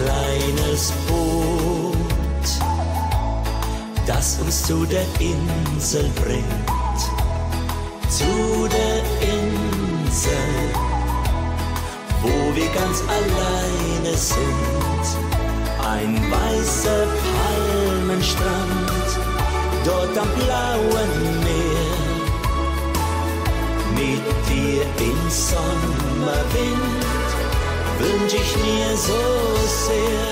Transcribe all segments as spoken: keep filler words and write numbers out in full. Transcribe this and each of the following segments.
kleines Boot, das uns zu der Insel bringt, zu der Insel, wo wir ganz alleine sind. Ein weißer Palmenstrand, dort am blauen Meer, mit dir im Sommerwind wünsch ich mir so sehr.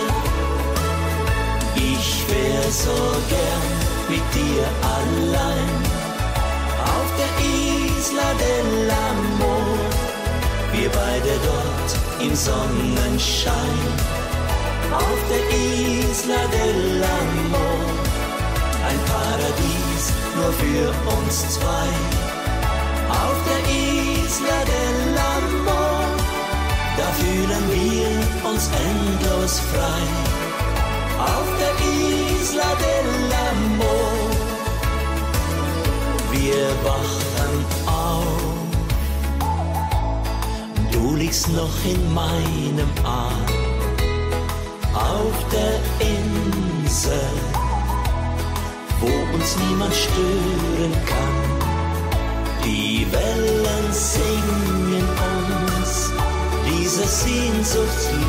Ich wär so gern mit dir allein auf der Isla del Amor, wir beide dort im Sonnenschein. Auf der Isla del Amor, ein Paradies nur für uns zwei. Auf der Isla del Amor, da fühlen wir uns endlos frei. Auf der Isla del Amor, wir wachen auf. Du liegst noch in meinem Arm, auf der Insel, wo uns niemand stören kann. Die Wellen singen uns dieses Sehnsuchtslied.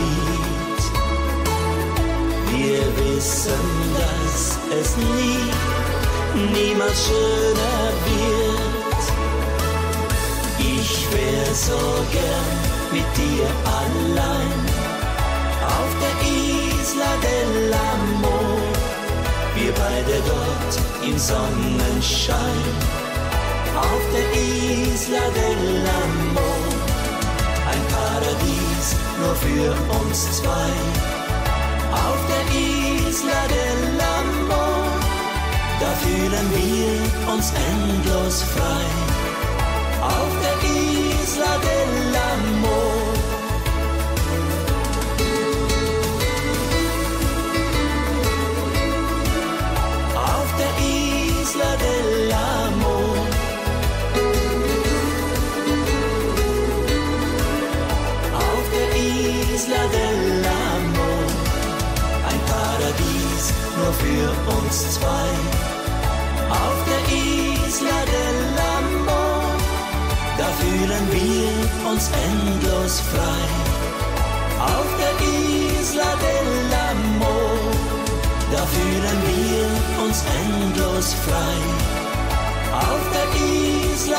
Wir wissen, dass es nie, niemals schöner wird. Ich wär so gern mit dir allein auf der Isla del Amor, wir beide dort im Sonnenschein. Auf der Isla del Amor, ein Paradies nur für uns zwei. Auf der Isla del Amor, da fühlen wir uns endlos frei. Auf der Isla del Amor, auf der Isla del Amor, auf der Isla del Amor, ein Paradies nur für uns zwei. Auf der Isla del Amor, da fühlen wir uns endlos frei. Auf der Isla del Amor, da fühlen wir uns endlos frei. Auf der Isla